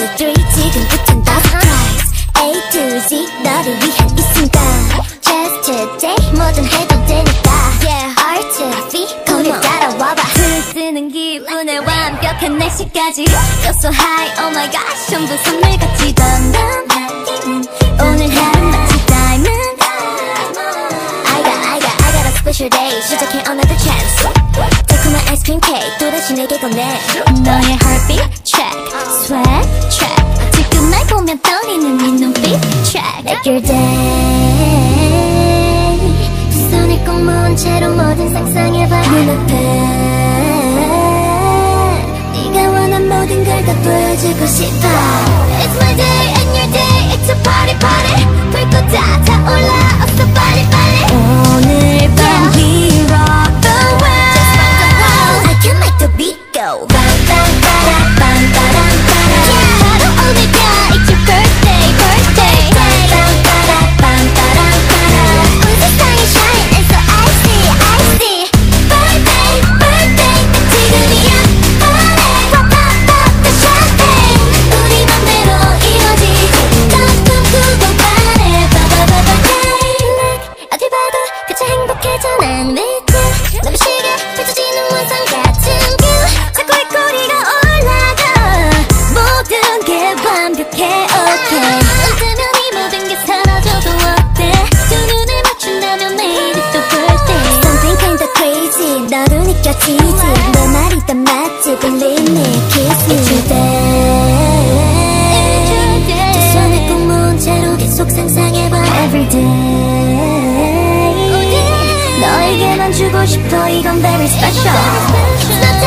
지금부턴 다 surprise A to Z 너를 위한 이 순간 Just today 뭐든 해도 되니까 R to V 거기 따라와봐 글을 쓰는 기분에 완벽한 날씨까지 Feel so high oh my gosh 전부 선물같이 던던 오늘 하루 마치 diamond I got a special day 시작해 another chance 달콤한 아이스크림 케이크 또다시 내게 건네 너의 heartbeat check sweat check 지금 날 보면 떨리는 네 눈빛 check Make your day 두 손을 꼭 모은 채로 뭐든 상상해봐 눈앞에 네가 원한 모든 걸 다 보여주고 싶어 It's my day and your day it's a party party 불꽃 다 타올라 어서 빨리 빨리 오늘 밤 we rock the world Just rock the world I can make the beat go 빰빰빠라빰빠라빰빠라 Yeah 바로 오늘가 it's your birthday birthday 빰빰빠라빰빠라빰빠라 온 세상이 shine and so icy icy Birthday birthday 지금이야 party Pop pop pop the champagne 우리 맘대로 이루어지지 더 꿈꾸고 바래 Birthday 어딜 봐도 그저 행복해져 난 with you 눈부시게 펼쳐지는 원상 같은 뷰 자꾸 이 꼬리가 올라가 모든 게 완벽해 okay 눈 뜨면 이 모든 게 사라져도 어때 두 눈을 맞춘다면 내일 또 birthday Something kinda crazy 너도 느껴지지 내 말이 다 맞지 Believe me kiss me It's your day 두 손을 꼭 모은 채로 계속 상상해봐 everyday 너에게만 주고 싶어 이건 very special